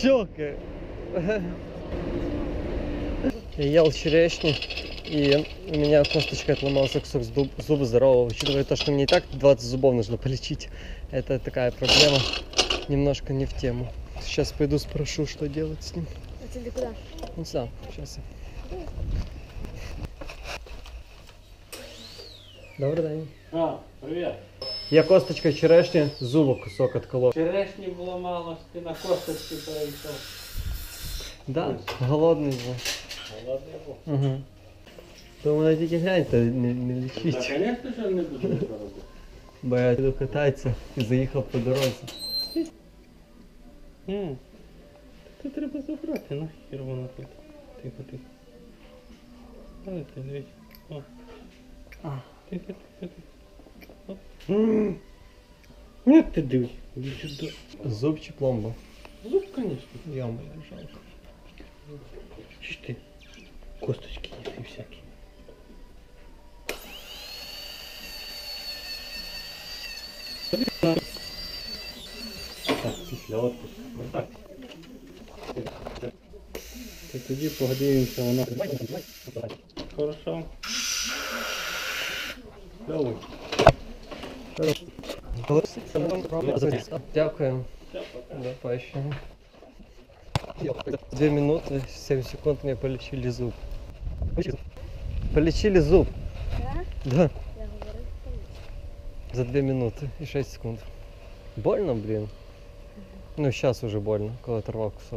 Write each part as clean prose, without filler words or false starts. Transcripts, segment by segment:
щелкает. Я ел черешню, и у меня косточка отломался, кусок зуба здорового. Учитывая то, что мне и так 20 зубов нужно полечить, это такая проблема немножко не в тему. Сейчас пойду спрошу, что делать с ним. А ты куда? Ну сам, сейчас. Добрий день. Привет. Я косточкой черешні зубу кусок отколов. Черешні було мало, ти на косточки перейшов. Да, голодний був. Голодний був. Угу. То мене тільки гляньте, не Та, лічіть. звісно, що не буду нічого робити. Бо я йду кататися і заїхав по дорозі. Це треба забрати, нахер воно тут. Тихо, тихо. Ой, ти дивись. О. Тихо, тихо, тихо. Оп. Як ти дивись? Іди сюди. Зуб чи пломба? Зуб, звісно. Йома, жалко. Чи ж ти? Косточки їсти всякі. Так, після отпуску. Так. То тоді подивимося, воно. Хорошо. Давай. Дякую. Да, поощряю. 2 минуты, 7 секунд мне полечили зуб. Полечили зуб. Да? Да. Я говорю, За 2 минуты и 6 секунд. Больно, блин? Ну, сейчас уже больно, когда оторвал кусок.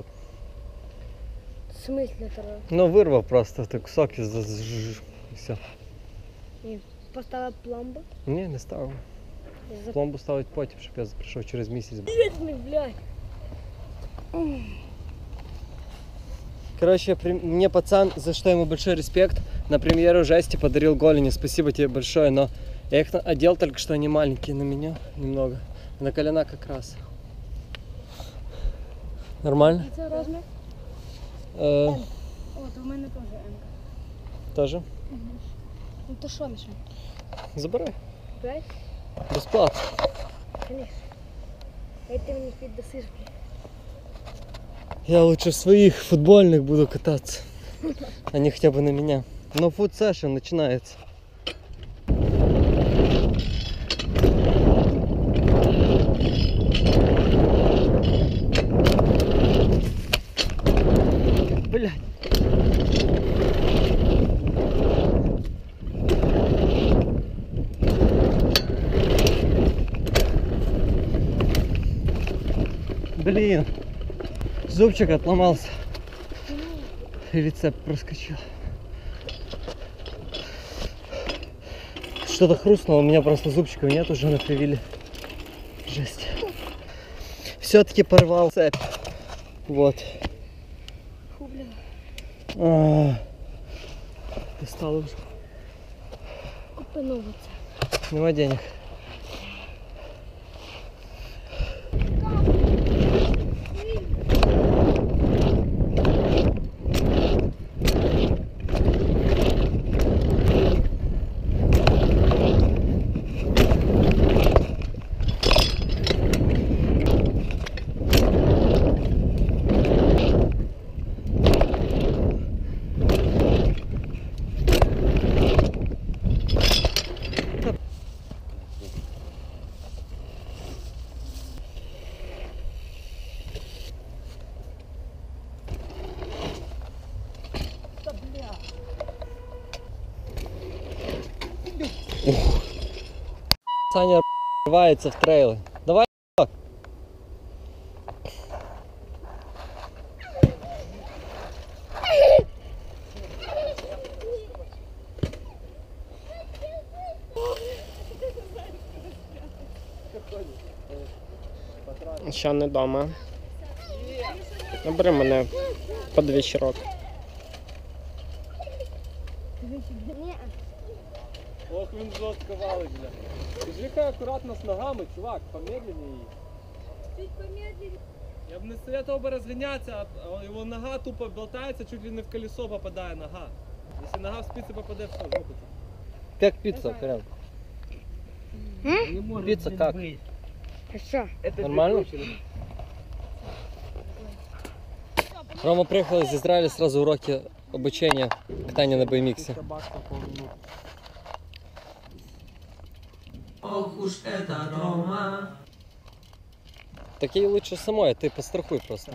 в смысле второй? Ну, вырвал просто ты кусок и все. И поставила пломбу. Не, не ставив. Пломбу ставить потім, щоб я прийшов через місяць. Бедный, блядь. Короче, мне пацан, за что ему большой респект, на премьеру жести подарил голени. Спасибо тебе большое, но я их одел только что, они маленькие на меня немного. На колена как раз. Нормально? Це розмір? Э, От, у мене теж М. тоже? Ну то що, Міша? Забирай. Брать? Бесплатно. Конечно. Дай ти мені піддасиш, блядь. Я лучше в своих футбольных буду кататься. Они хотя бы на меня. Но фут сессион начинается. Блядь. Блин. Зубчик отломался. И рецепт проскочил. Что-то хрустнуло, у меня просто зубчиков нет, уже накривили. Жесть. Все-таки порвал цепь. Вот. Фу, блядь. Достал уже. Купи нову це. Нема денег. Саня рвается в трейлы. Давай. Ще не вдома. Набери мене під вечірок. Ні. Ох, він жорстко валить, бля. Жихай аккуратно с ногами, чувак, помедленнее. Чуть помедленнее. Я бы не советовал бы разгоняться, а его нога тупо болтается, чуть ли не в колесо попадая нога. Если нога в спицы попадет, все, жопа. Как пицца, прям. Пицца как? А що? Нормально? Рома приехал из Израиля, сразу уроки обучения катания на BMX. Ох уж это Рома. Такие лучше самой, а ты пострахуй просто.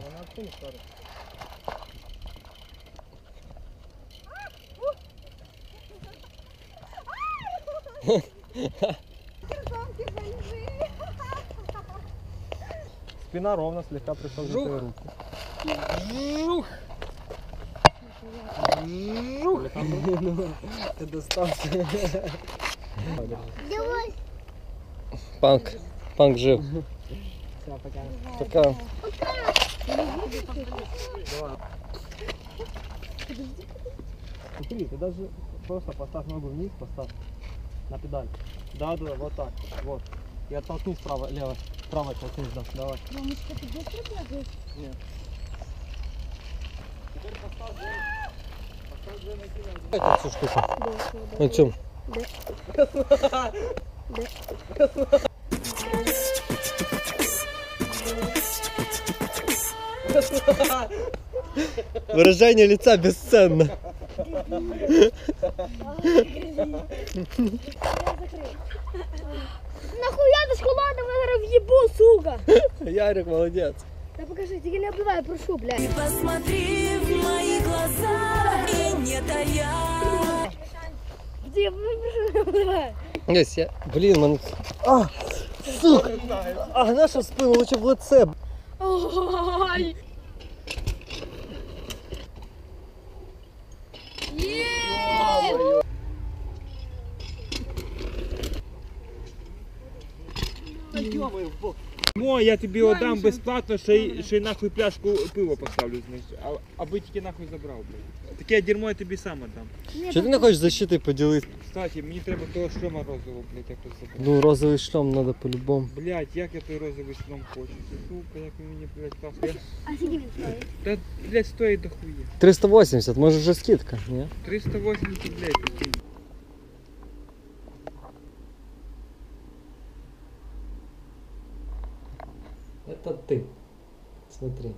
Спина ровно, слегка присаживай руки. Жух! Жух! Ты достался. Давай. Панк жив. Все, пока. Пока. Смотри, ты даже просто поставь ногу вниз, поставь на педаль. Да, вот так. Вот. И оттолкнись вправо, лево. Вправо оттолкнись, да. Давай. Мамочка, ты быстро бегаешь? Нет. Теперь поставь две ноги на Это всю штуку. Да. На чем? Выражение лица бесценно. Нахуя ты шоколадом въебу, сука? Ярик молодец. Да покажи, тебе не обливай, прошу, блядь. Посмотри в мои глаза и не тая. Где я прошу, не обливай. Есть, я... Блин, man. А! Сука! А, наша спина лучше в лице. Ой. Мо, я тобі отдам безплатно, ще й нахуй пляшку пива поставлю, значить. Аби тільки нахуй забрав, блядь. Таке дерьмо я тобі сам отдам. Чого ти не хочеш защити поділити? Кстати, мені треба того шльома розового, блядь, якось забрати. Ну, розовий шлем треба по-любому. Блядь, як я той розовий шльом хочу. Сука, як він мені, блядь, класно. А скільки він стоїть? Та, блядь, стоїть дохуя. 380, може вже скидка, ні? 380, блядь, прикинь. Это ты. Смотри.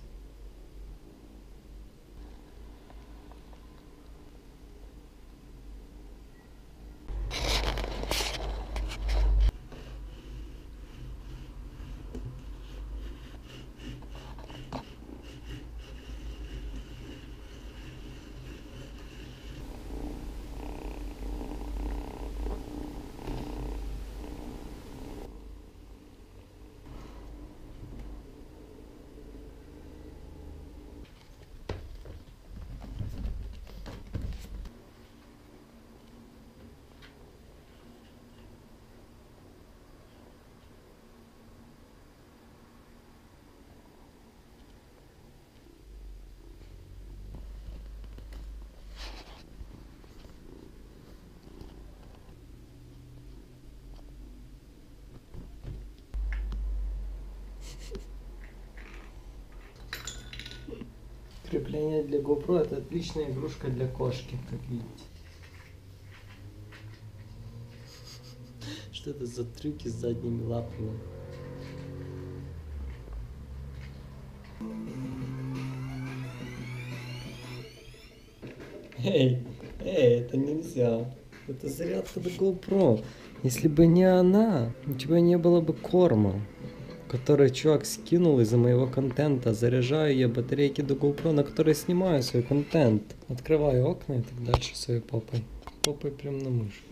Крепление для GoPro — это отличная игрушка для кошки, как видите. Что это за трюки с задними лапами? Эй, это нельзя. Это зарядка до GoPro. Если бы не она, у тебя не было бы корма, который чувак скинул из-за моего контента. Заряжаю я батарейки до GoPro, на которой снимаю свой контент. Открываю окна и так дальше своей попой. Попой прям на мышку.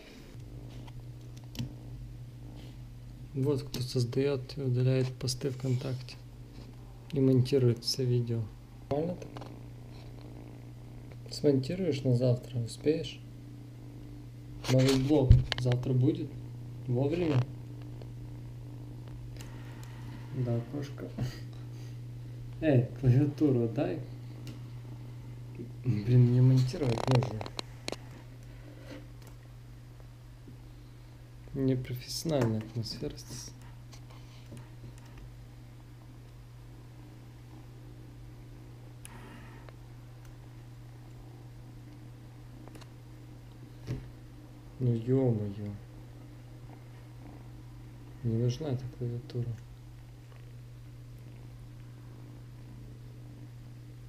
Вот кто создает и удаляет посты ВКонтакте. И монтирует все видео. Нормально так? Смонтируешь на завтра, успеешь? Новый блог завтра будет? Вовремя? Да, кошка. Эй, клавиатуру дай. Блин, мне монтировать нужно. Непрофессиональная атмосфера здесь. Ну ё-моё. Не нужна эта клавиатура.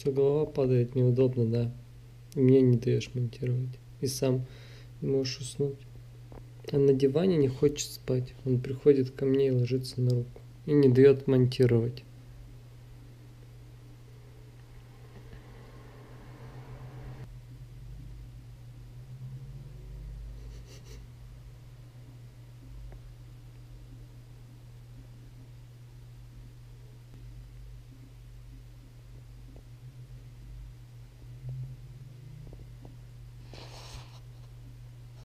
что голова падает, неудобно, да. И мне не даешь монтировать. И сам не можешь уснуть. А на диване не хочет спать. Он приходит ко мне и ложится на руку. И не дает монтировать.